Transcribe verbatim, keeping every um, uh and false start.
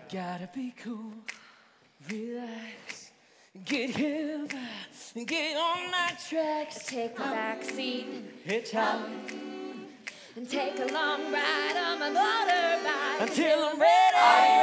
Gotta be cool, relax, get hip, get on my tracks. Take a back seat, hitchhike, and take a long ride on my motorbike until I'm ready.